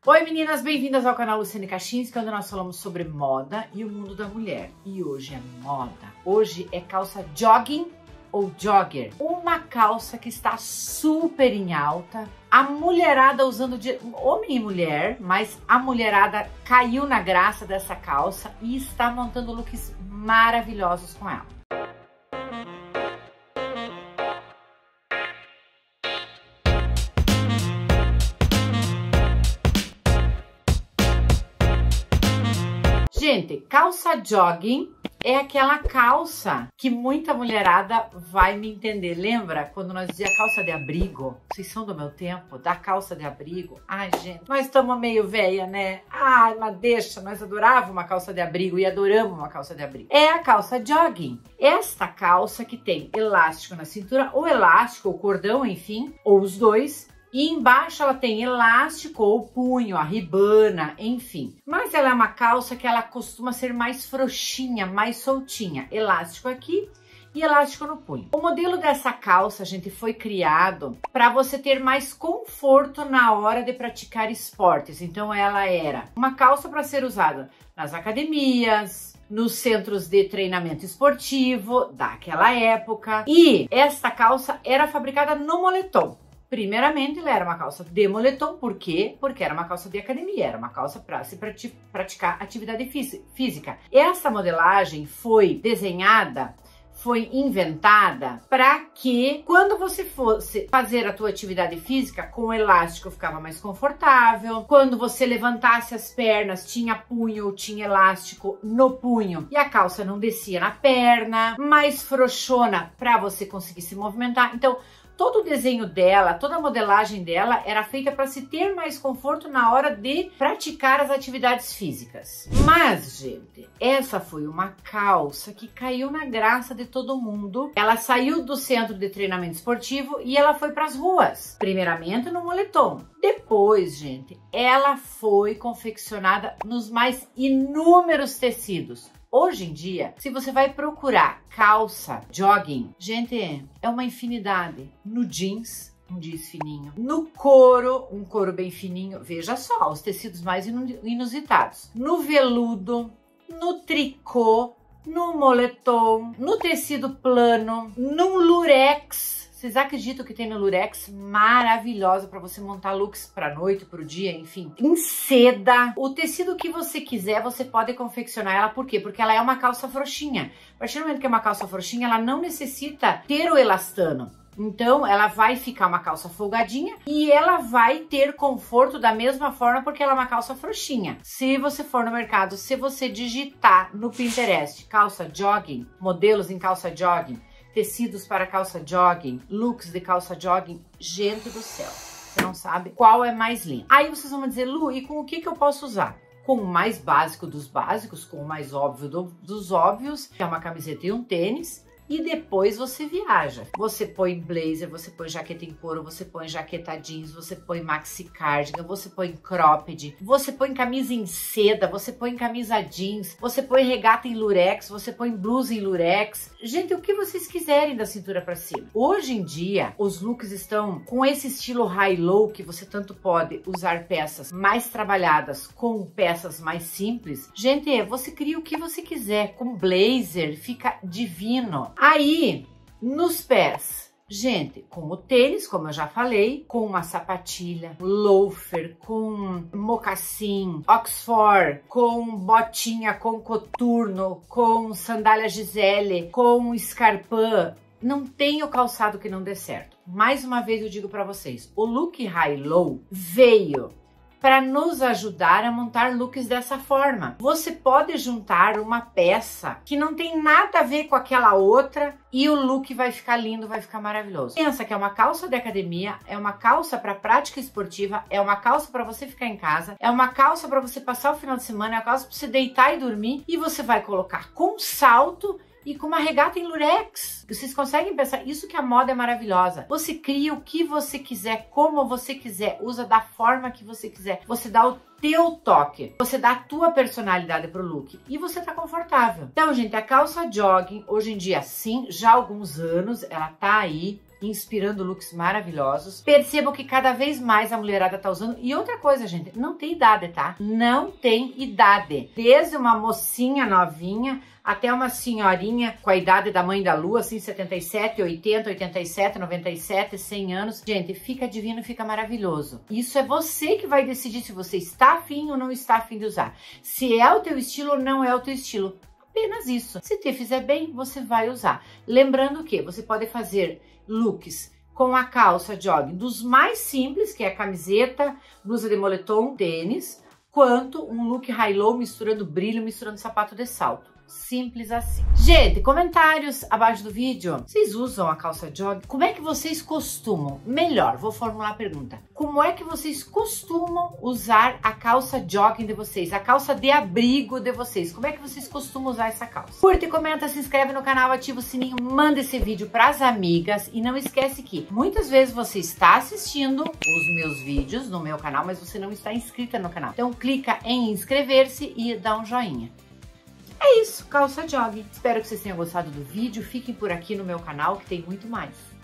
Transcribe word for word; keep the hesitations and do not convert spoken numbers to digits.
Oi meninas, bem-vindas ao canal Luciane Kaczynski, onde nós falamos sobre moda e o mundo da mulher. E hoje é moda. Hoje é calça jogging ou jogger. Uma calça que está super em alta. A mulherada usando, de homem e mulher, mas a mulherada caiu na graça dessa calça e está montando looks maravilhosos com ela. Gente, calça jogging é aquela calça que muita mulherada vai me entender. Lembra quando nós dizia calça de abrigo? Vocês são do meu tempo? Da calça de abrigo? Ai, gente, nós estamos meio velha, né? Ai, mas deixa, nós adorávamos uma calça de abrigo e adoramos uma calça de abrigo. É a calça jogging. Esta calça que tem elástico na cintura, ou elástico, ou cordão, enfim, ou os dois. E embaixo ela tem elástico ou punho, a ribana, enfim. Mas ela é uma calça que ela costuma ser mais frouxinha, mais soltinha. Elástico aqui e elástico no punho. O modelo dessa calça, gente, foi criado para você ter mais conforto na hora de praticar esportes. Então ela era uma calça para ser usada nas academias, nos centros de treinamento esportivo daquela época. E esta calça era fabricada no moletom. Primeiramente, ela era uma calça de moletom, por quê? Porque era uma calça de academia, era uma calça para se praticar atividade física. Essa modelagem foi desenhada, foi inventada para que quando você fosse fazer a tua atividade física, com o elástico ficava mais confortável, quando você levantasse as pernas, tinha punho ou tinha elástico no punho e a calça não descia na perna, mais frouxona para você conseguir se movimentar. Então, todo o desenho dela, toda a modelagem dela era feita para se ter mais conforto na hora de praticar as atividades físicas. Mas, gente, essa foi uma calça que caiu na graça de todo mundo. Ela saiu do centro de treinamento esportivo e ela foi para as ruas. Primeiramente no moletom. Depois, gente, ela foi confeccionada nos mais inúmeros tecidos. Hoje em dia, se você vai procurar calça jogging, gente, é uma infinidade. No jeans, um jeans fininho. No couro, um couro bem fininho. Veja só, os tecidos mais inusitados. No veludo, no tricô, no moletom, no tecido plano, no lurex. Vocês acreditam que tem no lurex maravilhosa para você montar looks para noite, para o dia, enfim. Em seda. O tecido que você quiser, você pode confeccionar ela. Por quê? Porque ela é uma calça frouxinha. A partir do momento que é uma calça frouxinha, ela não necessita ter o elastano. Então, ela vai ficar uma calça folgadinha e ela vai ter conforto da mesma forma porque ela é uma calça frouxinha. Se você for no mercado, se você digitar no Pinterest calça jogging, modelos em calça jogging, tecidos para calça jogging, looks de calça jogging, gente do céu, você não sabe qual é mais lindo. Aí vocês vão me dizer, Lu, e com o que que eu posso usar? Com o mais básico dos básicos, com o mais óbvio do, dos óbvios, que é uma camiseta e um tênis. E depois você viaja. Você põe blazer, você põe jaqueta em couro, você põe jaqueta jeans, você põe maxi cardigan, você põe cropped, você põe camisa em seda, você põe camisa jeans, você põe regata em lurex, você põe blusa em lurex. Gente, o que vocês quiserem da cintura pra cima. Hoje em dia, os looks estão com esse estilo high-low que você tanto pode usar peças mais trabalhadas com peças mais simples. Gente, você cria o que você quiser. Com blazer, fica divino. Aí, nos pés, gente, com o tênis, como eu já falei, com uma sapatilha, loafer, com mocassim, oxford, com botinha, com coturno, com sandália Gisele, com escarpã. Não tem o calçado que não dê certo. Mais uma vez eu digo para vocês, o look high-low veio para nos ajudar a montar looks dessa forma. Você pode juntar uma peça que não tem nada a ver com aquela outra e o look vai ficar lindo, vai ficar maravilhoso. Pensa que é uma calça de academia, é uma calça para prática esportiva, é uma calça para você ficar em casa, é uma calça para você passar o final de semana, é uma calça para você deitar e dormir e você vai colocar com salto e com uma regata em lurex. Vocês conseguem pensar? Isso que a moda é maravilhosa. Você cria o que você quiser, como você quiser, usa da forma que você quiser. Você dá o teu toque, você dá a tua personalidade pro look e você tá confortável. Então, gente, a calça jogging, hoje em dia, sim, já há alguns anos, ela tá aí inspirando looks maravilhosos. Percebam que cada vez mais a mulherada tá usando. E outra coisa, gente, não tem idade, tá? Não tem idade. Desde uma mocinha novinha até uma senhorinha com a idade da mãe da lua, assim, setenta e sete, oitenta, oitenta e sete, noventa e sete, cem anos. Gente, fica divino, fica maravilhoso. Isso é você que vai decidir se você está afim ou não está afim de usar. Se é o teu estilo ou não é o teu estilo. Apenas isso. Se te fizer bem, você vai usar. Lembrando que você pode fazer looks com a calça jogging dos mais simples, que é a camiseta, blusa de moletom, tênis, quanto um look high-low misturando brilho, misturando sapato de salto. Simples assim. Gente, comentários abaixo do vídeo. Vocês usam a calça jogging? Como é que vocês costumam? Melhor, vou formular a pergunta. Como é que vocês costumam usar a calça jogging de vocês? A calça de abrigo de vocês? Como é que vocês costumam usar essa calça? Curte, comenta, se inscreve no canal, ativa o sininho, manda esse vídeo para as amigas. E não esquece que muitas vezes você está assistindo os meus vídeos no meu canal, mas você não está inscrita no canal. Então clica em inscrever-se e dá um joinha. É isso, calça jogging. Espero que vocês tenham gostado do vídeo. Fiquem por aqui no meu canal que tem muito mais.